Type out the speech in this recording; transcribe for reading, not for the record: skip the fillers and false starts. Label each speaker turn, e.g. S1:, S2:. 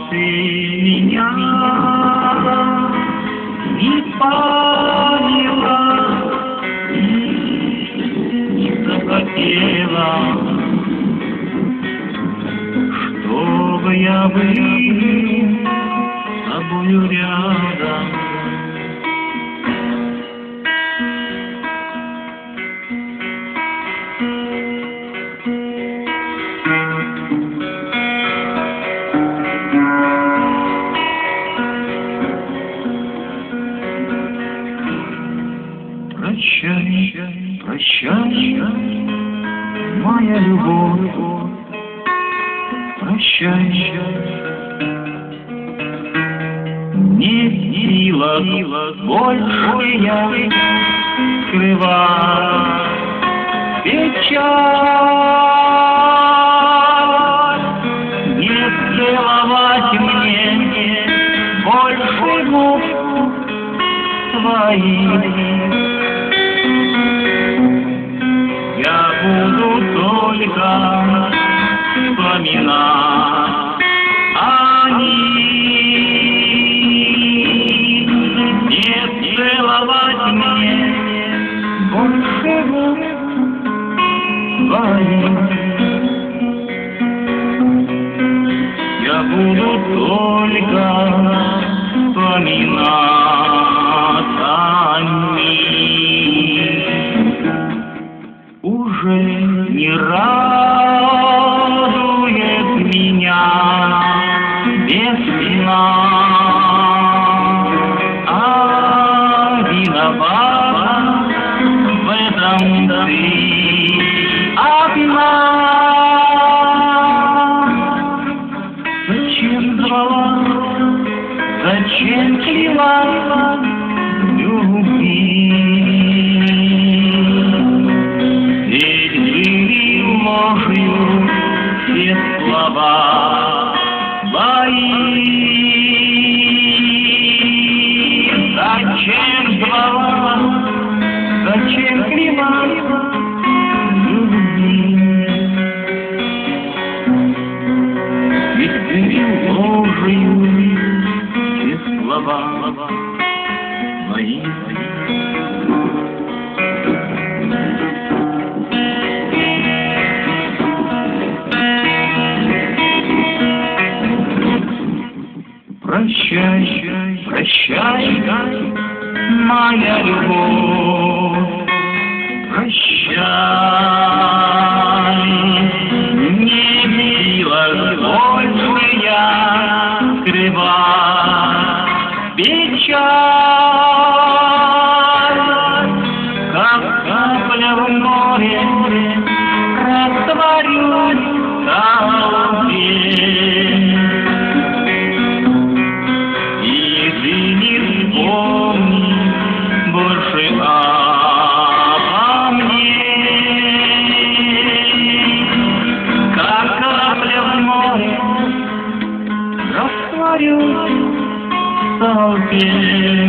S1: ты меня не поняла, не захотела, чтобы я был с тобою рядом. Прощай, прощай, моя любовь, прощай, не сила больше я скрывать печаль, не целовать мне больше губ твоих. Я буду только вспоминать о них, не целовать мне больше губ твоих. Я буду только вспоминать о них. Уже не радует меня весна, а виновата в этом ты одна. Зачем звала, зачем клела любви? Все слова твои. Зачем звала, зачем крила любви? Ведь ты ложью все слова твои. Прощай, прощай, моя любовь, прощай, не сила больше я скрывать печаль, как капля в море растворюсь в толпе. Больше обо мне, как капля в море, растворюсь в толпе.